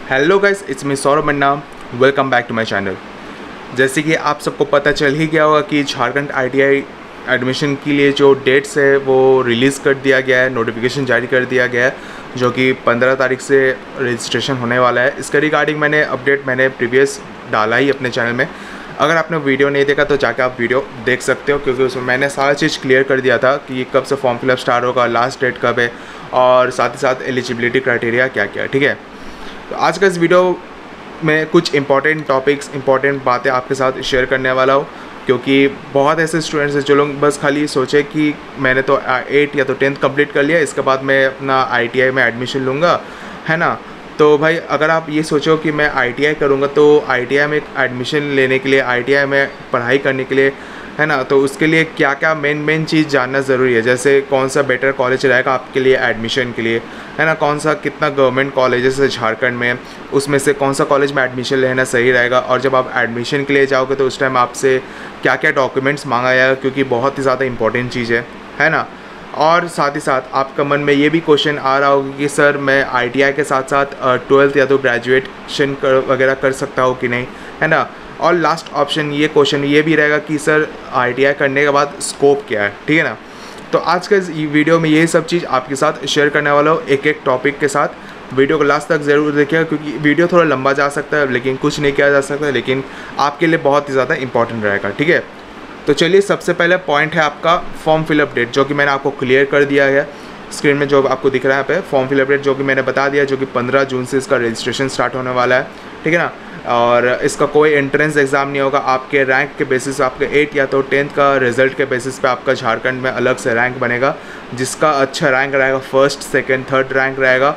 Hello guys, it's me Saurabh Manna. Welcome back to my channel. जैसे कि आप सबको पता चल ही गया होगा कि झारखंड आईटीआई एडमिशन के लिए जो डेट्स है वो रिलीज़ कर दिया गया है, नोटिफिकेशन जारी कर दिया गया है, जो कि 15 तारीख से रजिस्ट्रेशन होने वाला है। इसके रिगार्डिंग मैंने प्रीवियस डाला ही अपने चैनल में। अगर आपने वीडियो नहीं देखा तो जाकर आप वीडियो देख सकते हो, क्योंकि उसमें मैंने सारा चीज़ क्लियर कर दिया था कि कब से फॉर्म फिलअप स्टार्ट होगा, लास्ट डेट कब है और साथ ही साथ एलिजिबिलिटी क्राइटेरिया क्या क्या है। ठीक है, तो आज का इस वीडियो में कुछ इंपॉर्टेंट बातें आपके साथ शेयर करने वाला हूँ, क्योंकि बहुत ऐसे स्टूडेंट्स हैं जो लोग बस खाली सोचे कि मैंने तो 8 या तो 10th कंप्लीट कर लिया, इसके बाद मैं अपना आईटीआई में एडमिशन लूँगा, है ना। तो भाई अगर आप ये सोचो कि मैं आईटीआई करूँगा तो आईटीआई में एडमिशन लेने के लिए, आईटीआई में पढ़ाई करने के लिए, है ना, तो उसके लिए क्या क्या मेन चीज़ जानना ज़रूरी है। जैसे कौन सा बेटर कॉलेज रहेगा आपके लिए एडमिशन के लिए, है ना, कौन सा कितना गवर्नमेंट कॉलेजेस है झारखंड में, उसमें से कौन सा कॉलेज में एडमिशन लेना सही रहेगा। और जब आप एडमिशन के लिए जाओगे तो उस टाइम आपसे क्या क्या डॉक्यूमेंट्स मांगा जाएगा, क्योंकि बहुत ही ज़्यादा इंपॉर्टेंट चीज़ है ना। और साथ ही साथ आपका मन में ये भी क्वेश्चन आ रहा होगा कि सर मैं आईटीआई के साथ साथ 12th या तो ग्रेजुएशन वगैरह कर सकता हूँ कि नहीं, है ना। और लास्ट ऑप्शन ये क्वेश्चन ये भी रहेगा कि सर आईटीआई करने के बाद स्कोप क्या है, ठीक है ना। तो आज के इस वीडियो में यही सब चीज़ आपके साथ शेयर करने वाला हूँ, एक एक टॉपिक के साथ। वीडियो को लास्ट तक ज़रूर देखिएगा, क्योंकि वीडियो थोड़ा लंबा जा सकता है, लेकिन कुछ नहीं किया जा सकता, लेकिन आपके लिए बहुत ही ज़्यादा इंपॉर्टेंट रहेगा। ठीक है, तो चलिए सबसे पहले पॉइंट है आपका फॉर्म फिलअप डेट, जो कि मैंने आपको क्लियर कर दिया है स्क्रीन में, जो आपको दिख रहा है यहाँ पे फॉर्म फिलअप डेट, जो कि मैंने बता दिया, जो कि 15 जून से इसका रजिस्ट्रेशन स्टार्ट होने वाला है, ठीक है ना। और इसका कोई एंट्रेंस एग्ज़ाम नहीं होगा, आपके रैंक के बेसिस, आपके 8 या तो 10th का रिजल्ट के बेसिस पे आपका झारखंड में अलग से रैंक बनेगा। जिसका अच्छा रैंक रहेगा, फर्स्ट सेकंड थर्ड रैंक रहेगा,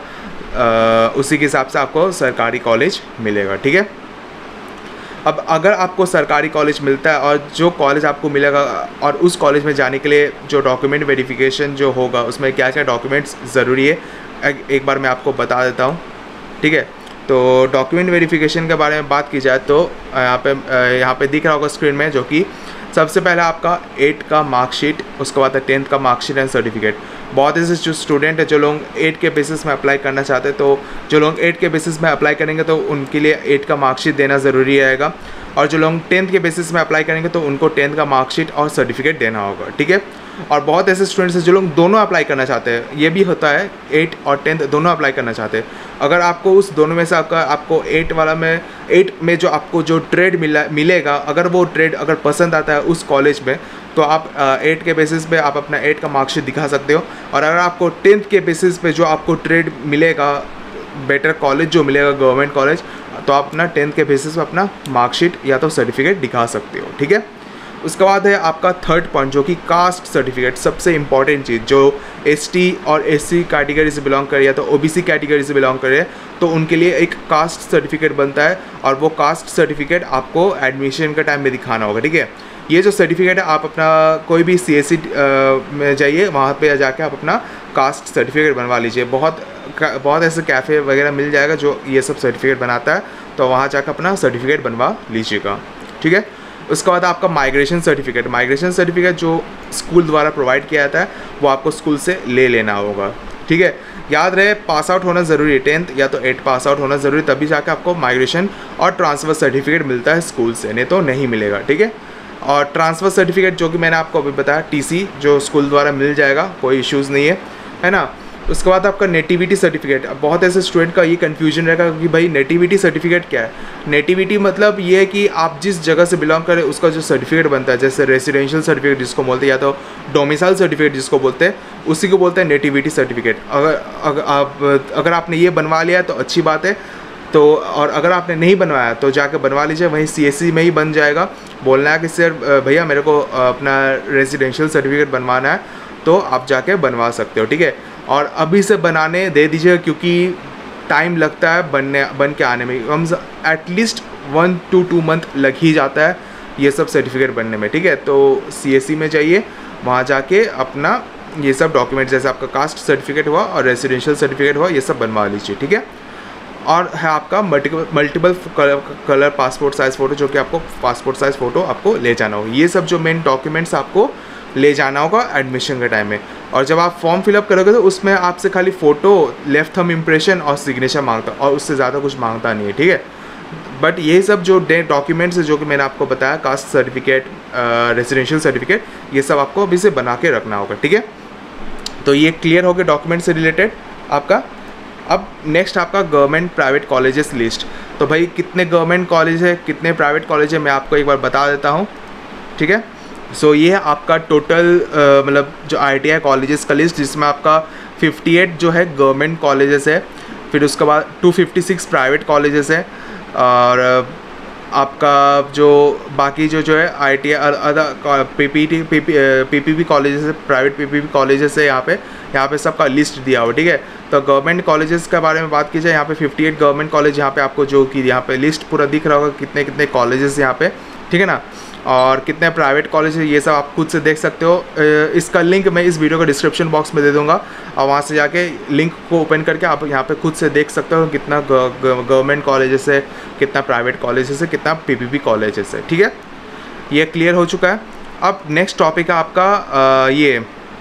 उसी के हिसाब से आपको सरकारी कॉलेज मिलेगा। ठीक है, अब अगर आपको सरकारी कॉलेज मिलता है और जो कॉलेज आपको मिलेगा और उस कॉलेज में जाने के लिए जो डॉक्यूमेंट वेरिफिकेशन जो होगा उसमें क्या क्या डॉक्यूमेंट्स ज़रूरी है एक बार मैं आपको बता देता हूँ। ठीक है, तो डॉक्यूमेंट वेरिफिकेशन के बारे में बात की जाए तो यहाँ पे दिख रहा होगा स्क्रीन में, जो कि सबसे पहले आपका 8 का मार्कशीट, उसके बाद 10th का मार्कशीट एंड सर्टिफिकेट। बहुत ऐसे जो स्टूडेंट है जो लोग 8 के बेसिस में अप्लाई करना चाहते हैं, तो जो लोग 8 के बेसिस में अप्लाई करेंगे तो उनके लिए 8 का मार्कशीट देना ज़रूरी रहेगा, और जो लोग 10th के बेसिस में अप्लाई करेंगे तो उनको 10th का मार्कशीट और सर्टिफिकेट देना होगा। ठीक है, और बहुत ऐसे स्टूडेंट्स हैं जो लोग दोनों अप्लाई करना चाहते हैं, ये भी होता है 8 और 10th दोनों अप्लाई करना चाहते हैं। अगर आपको उस दोनों में से आपको 8 में जो आपको जो ट्रेड मिलेगा, अगर वो ट्रेड अगर पसंद आता है उस कॉलेज में, तो आप 8 के बेसिस पे आप अपना 8 का मार्कशीट दिखा सकते हो। और अगर आपको 10th के बेसिस पे जो आपको ट्रेड मिलेगा, बेटर कॉलेज जो मिलेगा गवर्नमेंट कॉलेज, तो आप अपना 10th के बेसिस पे अपना मार्कशीट या तो सर्टिफिकेट दिखा सकते हो। ठीक है, उसके बाद है आपका थर्ड पॉइंट, जो कि कास्ट सर्टिफिकेट, सबसे इंपॉर्टेंट चीज़। जो एसटी और एससी कैटेगरी से बिलोंग करे या तो ओबीसी कैटेगरी से बिलोंग करे, तो उनके लिए एक कास्ट सर्टिफिकेट बनता है, और वो कास्ट सर्टिफिकेट आपको एडमिशन के टाइम में दिखाना होगा। ठीक है, ये जो सर्टिफिकेट है आप अपना कोई भी सीएससी में जाइए, वहाँ पे जाके आप अपना कास्ट सर्टिफिकेट बनवा लीजिए। बहुत ऐसे कैफ़े वगैरह मिल जाएगा जो ये सब सर्टिफिकेट बनाता है, तो वहाँ जाकर अपना सर्टिफिकेट बनवा लीजिएगा। ठीक है, उसके बाद आपका माइग्रेशन सर्टिफिकेट जो स्कूल द्वारा प्रोवाइड किया जाता है, वो आपको स्कूल से ले लेना होगा। ठीक है, याद रहे पास आउट होना ज़रूरी है, 10th या तो 8 पास आउट होना ज़रूरी, तभी जाकर आपको माइग्रेशन और ट्रांसफ़र सर्टिफिकेट मिलता है स्कूल से, नहीं तो नहीं मिलेगा। ठीक है, और ट्रांसफ़र सर्टिफिकेट जो कि मैंने आपको अभी बताया, टीसी जो स्कूल द्वारा मिल जाएगा, कोई इश्यूज़ नहीं है ना। उसके बाद आपका नेटिविटी सर्टिफिकेट। अब बहुत ऐसे स्टूडेंट का ये कन्फ्यूजन रहेगा कि भाई नेटिविटी सर्टिफिकेट क्या है। नेटिविटी मतलब ये है कि आप जिस जगह से बिलोंग करें उसका जो सर्टिफिकेट बनता है, जैसे रेसिडेंशियल सर्टिफिकेट जिसको बोलते हैं, या तो डोमिसाइल सर्टिफिकेट जिसको बोलते हैं, उसी को बोलते हैं नेटिविटी सर्टिफिकेट। अगर आपने ये बनवा लिया है तो अच्छी बात है, तो और अगर आपने नहीं बनवाया तो जाकर बनवा लीजिए, वहीं सीएससी में ही बन जाएगा। बोलना है कि सर भैया मेरे को अपना रेसिडेंशियल सर्टिफिकेट बनवाना है, तो आप जाके बनवा सकते हो। ठीक है, और अभी से बनाने दे दीजिए, क्योंकि टाइम लगता है बन के आने में, कम एटलीस्ट 1 to 2 मंथ लग ही जाता है ये सब सर्टिफिकेट बनने में। ठीक है, तो सीएससी में जाइए, वहाँ जाके अपना ये सब डॉक्यूमेंट, जैसे आपका कास्ट सर्टिफिकेट हुआ और रेसिडेंशियल सर्टिफिकेट हुआ, ये सब बनवा लीजिए। ठीक है, और है आपका multiple colour passport size photo, जो कि आपको पासपोर्ट साइज़ फ़ोटो आपको ले जाना होगा। ये सब जो मेन डॉक्यूमेंट्स आपको ले जाना होगा एडमिशन के टाइम में। और जब आप फॉर्म फिलअप करोगे तो उसमें आपसे खाली फ़ोटो, लेफ्ट थंब इम्प्रेशन और सिग्नेचर मांगता है, और उससे ज़्यादा कुछ मांगता नहीं है, ठीक है। बट ये सब जो डॉक्यूमेंट्स है जो कि मैंने आपको बताया, कास्ट सर्टिफिकेट, रेजिडेंशियल सर्टिफिकेट, ये सब आपको अभी से बना के रखना होगा, ठीक है। तो ये क्लियर हो गया डॉक्यूमेंट से रिलेटेड आपका। अब नेक्स्ट आपका गवर्नमेंट प्राइवेट कॉलेजेस लिस्ट। तो भाई कितने गवर्नमेंट कॉलेज है, कितने प्राइवेट कॉलेज है, मैं आपको एक बार बता देता हूँ, ठीक है। सो ये है आपका टोटल मतलब जो ITI कॉलेजेस का लिस्ट, जिसमें आपका 58 जो है गवर्नमेंट कॉलेजेस है, फिर उसके बाद 256 प्राइवेट कॉलेजेस है, और आपका जो बाकी जो है ITI अदर PPP कॉलेजेस है, प्राइवेट PPP कॉलेजेस है, यहाँ पे सबका लिस्ट दिया हुआ, ठीक है। तो गवर्नमेंट कॉलेजेस के बारे में बात की जाए, यहाँ पे 58 गवर्नमेंट कॉलेज यहाँ पे आपको जो कि यहाँ पे लिस्ट पूरा दिख रहा होगा, कितने कितने कॉलेजेस यहाँ पे, ठीक है ना, और कितने प्राइवेट कॉलेज है, ये सब आप खुद से देख सकते हो। इसका लिंक मैं इस वीडियो को डिस्क्रिप्शन बॉक्स में दे दूंगा, और वहाँ से जाके लिंक को ओपन करके आप यहाँ पे खुद से देख सकते हो कितना गवर्नमेंट कॉलेजेस है, कितना प्राइवेट कॉलेजेस है, कितना PPP कॉलेजेस है, ठीक है। ये क्लियर हो चुका है। अब नेक्स्ट टॉपिक है आपका ये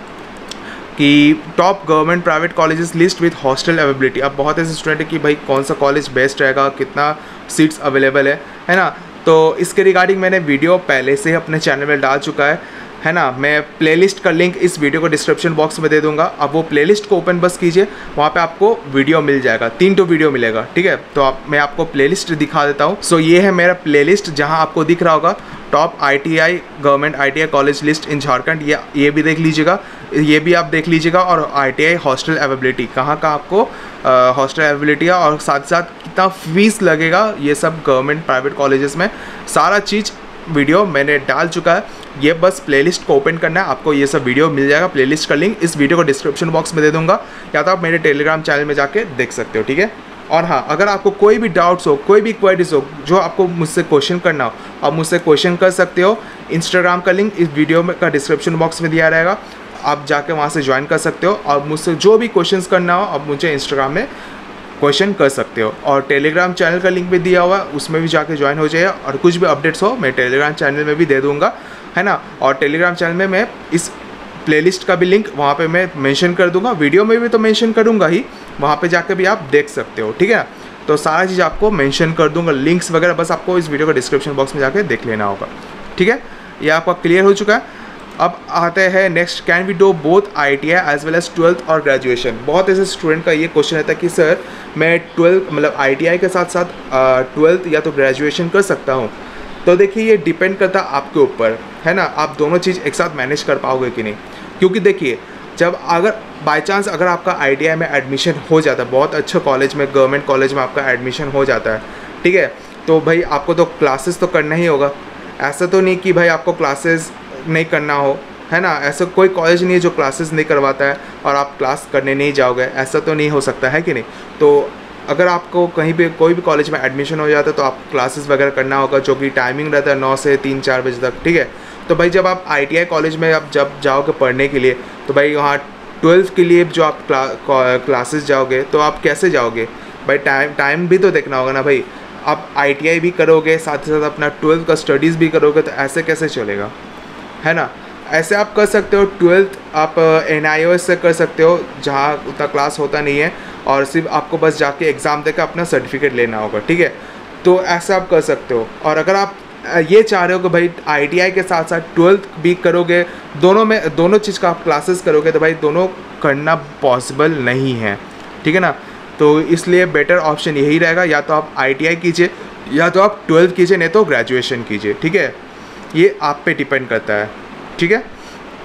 कि top government private colleges list with hostel availability. अब बहुत ऐसे स्टूडेंट है कि भाई कौन सा कॉलेज बेस्ट रहेगा, कितना सीट्स अवेलेबल है ना। तो इसके रिगार्डिंग मैंने वीडियो पहले से ही अपने चैनल में डाल चुका है ना। मैं प्लेलिस्ट का लिंक इस वीडियो को डिस्क्रिप्शन बॉक्स में दे दूंगा। अब वो प्लेलिस्ट को ओपन बस कीजिए, वहाँ पे आपको वीडियो मिल जाएगा, 3 वीडियो मिलेगा, ठीक है। तो मैं आपको प्लेलिस्ट दिखा देता हूँ। सो ये है मेरा प्लेलिस्ट, जहाँ आपको दिख रहा होगा top ITI government ITI college list in Jharkhand. ये भी देख लीजिएगा, ये भी आप देख लीजिएगा, और ITI हॉस्टल अवेलेबिलिटी, कहाँ का आपको हॉस्टल अवेलेबिलिटी है, और साथ साथ कितना फीस लगेगा, ये सब गवर्नमेंट प्राइवेट कॉलेजेस में सारा चीज़ वीडियो मैंने डाल चुका है। ये बस प्लेलिस्ट को ओपन करना है, आपको ये सब वीडियो मिल जाएगा। प्लेलिस्ट का लिंक इस वीडियो को डिस्क्रिप्शन बॉक्स में दे दूंगा, या तो आप मेरे टेलीग्राम चैनल में जाके देख सकते हो, ठीक है। और हाँ, अगर आपको कोई भी डाउट्स हो, कोई भी क्वेरीज हो, जो आपको मुझसे क्वेश्चन करना हो, आप मुझसे क्वेश्चन कर सकते हो। इंस्टाग्राम का लिंक इस वीडियो का डिस्क्रिप्शन बॉक्स में दिया रहेगा, आप जाके वहाँ से ज्वाइन कर सकते हो, और मुझसे जो भी क्वेश्चंस करना हो आप मुझे इंस्टाग्राम में क्वेश्चन कर सकते हो। और टेलीग्राम चैनल का लिंक भी दिया हुआ है, उसमें भी जाके ज्वाइन हो जाइए, और कुछ भी अपडेट्स हो मैं टेलीग्राम चैनल में भी दे दूँगा, है ना। और टेलीग्राम चैनल में मैं इस प्लेलिस्ट का भी लिंक वहाँ पे मैं मेंशन कर दूँगा, वीडियो में भी तो मेंशन करूँगा ही, वहाँ पे जाके भी आप देख सकते हो, ठीक है। तो सारा चीज़ आपको मेंशन कर दूँगा, लिंक्स वगैरह, बस आपको इस वीडियो का डिस्क्रिप्शन बॉक्स में जाके देख लेना होगा, ठीक है। ये आपका क्लियर हो चुका है। अब आते हैं next, can we do both ITI as well as 12th और ग्रेजुएशन। बहुत ऐसे स्टूडेंट का ये क्वेश्चन रहता है कि सर मैं 12th मतलब ITI के साथ साथ 12th या तो ग्रेजुएशन कर सकता हूँ। तो देखिए, ये डिपेंड करता है आपके ऊपर, है ना, आप दोनों चीज़ एक साथ मैनेज कर पाओगे कि नहीं। क्योंकि देखिए, जब अगर बाय चांस अगर आपका ITI में एडमिशन हो जाता है, बहुत अच्छे कॉलेज में, गवर्नमेंट कॉलेज में आपका एडमिशन हो जाता है, ठीक है, तो भाई आपको तो क्लासेस तो करना ही होगा। ऐसा तो नहीं कि भाई आपको क्लासेस नहीं करना हो, है ना। ऐसा कोई कॉलेज नहीं है जो क्लासेस नहीं करवाता है और आप क्लास करने नहीं जाओगे, ऐसा तो नहीं हो सकता है कि नहीं। तो अगर आपको कहीं पे कोई भी कॉलेज में एडमिशन हो जाता है तो आप क्लासेस वगैरह करना होगा, जो कि टाइमिंग रहता है 9 से 3-4 बजे तक, ठीक है। तो भाई जब आप ITI कॉलेज में आप जब जाओगे पढ़ने के लिए, तो भाई वहाँ 12th के लिए जो आप क्लासेस जाओगे तो आप कैसे जाओगे भाई, टाइम भी तो देखना होगा ना भाई। आप ITI भी करोगे, साथ ही साथ अपना 12th का स्टडीज़ भी करोगे, तो ऐसे कैसे चलेगा, है ना। ऐसे आप कर सकते हो, 12th आप NIOS से कर सकते हो, जहाँ उतना क्लास होता नहीं है, और सिर्फ आपको बस जाके एग्ज़ाम देकर अपना सर्टिफिकेट लेना होगा, ठीक है। तो ऐसा आप कर सकते हो। और अगर आप ये चाह रहे हो कि भाई ITI के साथ साथ 12th भी करोगे, दोनों चीज़ का आप क्लासेस करोगे, तो भाई दोनों करना पॉसिबल नहीं है, ठीक है ना। तो इसलिए बेटर ऑप्शन यही रहेगा, या तो आप ITI कीजिए, या तो आप 12th कीजिए, नहीं तो ग्रेजुएशन कीजिए, ठीक है। ये आप पे डिपेंड करता है, ठीक है।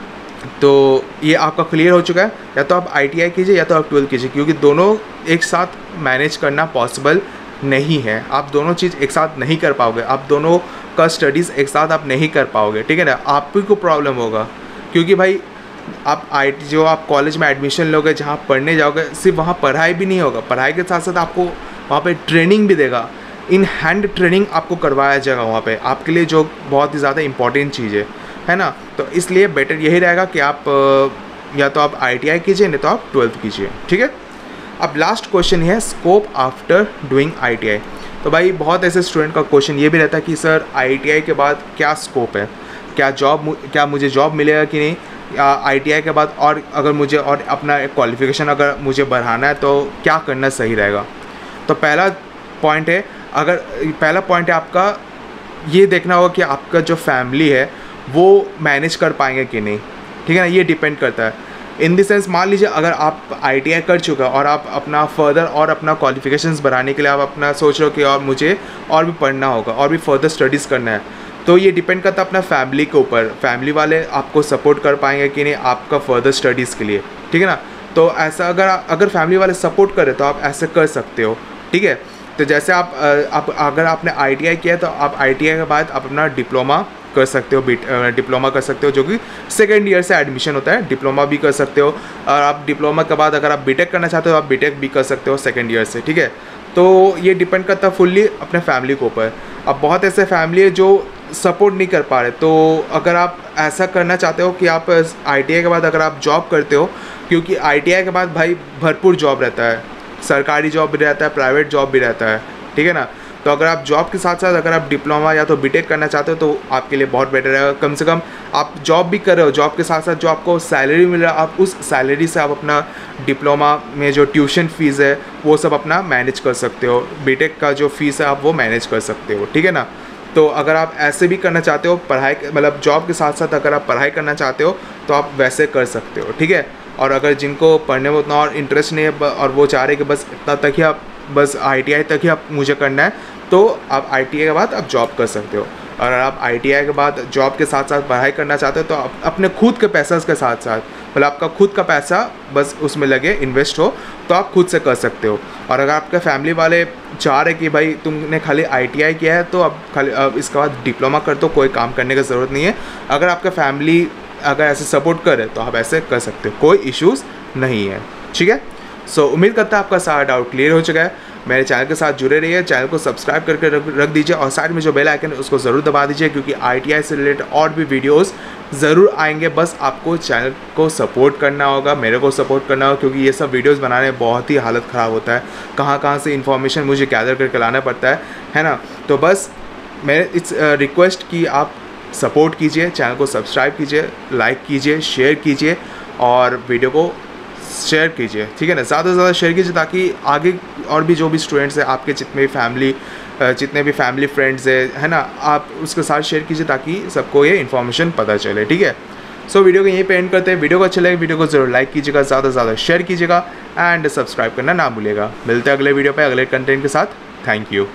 तो ये आपका क्लियर हो चुका है, या तो आप ITI कीजिए या तो आप 12th कीजिए, क्योंकि दोनों एक साथ मैनेज करना पॉसिबल नहीं है। आप दोनों चीज़ एक साथ नहीं कर पाओगे, आप दोनों का स्टडीज़ एक साथ आप नहीं कर पाओगे, ठीक है ना। आप ही को प्रॉब्लम होगा, क्योंकि भाई आप जो आप कॉलेज में एडमिशन लोगे, जहाँ पढ़ने जाओगे, सिर्फ वहाँ पढ़ाई भी नहीं होगा, पढ़ाई के साथ साथ आपको वहाँ पे ट्रेनिंग भी देगा, इन हैंड ट्रेनिंग आपको करवाया जाएगा वहाँ पे आपके लिए, जो बहुत ही ज़्यादा इंपॉर्टेंट चीज़ है ना। तो इसलिए बेटर यही रहेगा कि आप या तो आप ITI कीजिए, नहीं तो आप 12th कीजिए, ठीक है। अब लास्ट क्वेश्चन है, स्कोप आफ्टर डूइंग ITI। तो भाई बहुत ऐसे स्टूडेंट का क्वेश्चन ये भी रहता है कि सर ITI के बाद क्या स्कोप है। क्या मुझे जॉब मिलेगा कि नहीं ITI के बाद, और अगर मुझे और अपना क्वालिफ़िकेशन अगर मुझे बढ़ाना है तो क्या करना सही रहेगा। तो पहला पॉइंट है आपका ये देखना होगा कि आपका जो फैमिली है वो मैनेज कर पाएंगे कि नहीं, ठीक है ना। ये डिपेंड करता है इन द सेंस, मान लीजिए अगर आप ITI कर चुका और आप अपना फर्दर और अपना क्वालिफिकेशंस बढ़ाने के लिए आप अपना सोच रहे हो कि और मुझे और भी पढ़ना होगा और भी फर्दर स्टडीज़ करना है, तो ये डिपेंड करता है अपना फैमिली के ऊपर, फैमिली वाले आपको सपोर्ट कर पाएंगे कि नहीं आपका फर्दर स्टडीज़ के लिए, ठीक है ना। तो ऐसा अगर फैमिली वाले सपोर्ट करें तो आप ऐसे कर सकते हो, ठीक है। तो जैसे आप अगर आपने ITI किया है तो आप ITI के बाद आप अपना डिप्लोमा कर सकते हो, डिप्लोमा कर सकते हो, जो कि सेकेंड ईयर से एडमिशन होता है, डिप्लोमा भी कर सकते हो। और आप डिप्लोमा के बाद अगर आप BTech करना चाहते हो आप BTech भी कर सकते हो सेकेंड ईयर से, ठीक है। तो ये डिपेंड करता है फुल्ली अपने फैमिली के ऊपर। अब बहुत ऐसे फैमिली है जो सपोर्ट नहीं कर पा रहे, तो अगर आप ऐसा करना चाहते हो कि आप ITI के बाद अगर आप जॉब करते हो, क्योंकि ITI के बाद भाई भरपूर जॉब रहता है, सरकारी जॉब भी रहता है, प्राइवेट जॉब भी रहता है, ठीक है ना। तो अगर आप जॉब के साथ साथ अगर आप डिप्लोमा या तो BTech करना चाहते हो तो आपके लिए बहुत बेटर है। कम से कम आप जॉब भी कर रहे हो, जॉब के साथ साथ जो आपको सैलरी मिल रहा है आप उस सैलरी से आप अपना डिप्लोमा में जो ट्यूशन फ़ीस है वो सब अपना मैनेज कर सकते हो, BTech का जो फ़ीस है आप वो मैनेज कर सकते हो, ठीक है ना। तो अगर आप ऐसे भी करना चाहते हो, पढ़ाई मतलब जॉब के साथ साथ अगर आप पढ़ाई करना चाहते हो तो आप वैसे कर सकते हो, ठीक है। और अगर जिनको पढ़ने में उतना और इंटरेस्ट नहीं है और वो चाह रहे कि बस इतना तक ही आप बस ITI तक ही आप मुझे करना है, तो आप ITI के बाद आप जॉब कर सकते हो। और अगर आप ITI के बाद जॉब के साथ साथ पढ़ाई करना चाहते हो तो आप अपने खुद के पैसा के साथ साथ मतलब आपका खुद का पैसा बस उसमें लगे इन्वेस्ट हो तो आप खुद से कर सकते हो। और अगर आपके फैमिली वाले चाह रहे कि भाई तुमने खाली ITI किया है तो अब इसके बाद डिप्लोमा कर दो, कोई काम करने की ज़रूरत नहीं है, अगर आपका फैमिली अगर ऐसे सपोर्ट करे तो आप ऐसे कर सकते हो, कोई इश्यूज़ नहीं है, ठीक है। सो उम्मीद करता है आपका सारा डाउट क्लियर हो चुका है। मेरे चैनल के साथ जुड़े रहिए, चैनल को सब्सक्राइब करके रख दीजिए और साइड में जो बेल आइकन है उसको ज़रूर दबा दीजिए, क्योंकि ITI से रिलेटेड और भी वीडियोस ज़रूर आएंगे। बस आपको चैनल को सपोर्ट करना होगा, मेरे को सपोर्ट करना होगा, क्योंकि ये सब वीडियोस बनाने में बहुत ही हालत ख़राब होता है, कहाँ से इन्फॉर्मेशन मुझे गैदर करके लाना पड़ता है ना। तो बस मेरे इस रिक्वेस्ट कि आप सपोर्ट कीजिए, चैनल को सब्सक्राइब कीजिए, लाइक कीजिए, शेयर कीजिए और वीडियो को शेयर कीजिए, ठीक है ना, ज़्यादा से ज़्यादा शेयर कीजिए ताकि आगे और भी जो भी स्टूडेंट्स हैं आपके जितने भी फैमिली फ्रेंड्स है ना, आप उसके साथ शेयर कीजिए ताकि सबको ये इन्फॉर्मेशन पता चले, ठीक है। सो वीडियो को यहीं पे एंड करते हैं। वीडियो को अच्छा लगे वीडियो को ज़रूर लाइक कीजिएगा, ज़्यादा से ज़्यादा शेयर कीजिएगा एंड सब्सक्राइब करना ना भूलिएगा। मिलते हैं अगले वीडियो पे अगले कंटेंट के साथ। Thank you.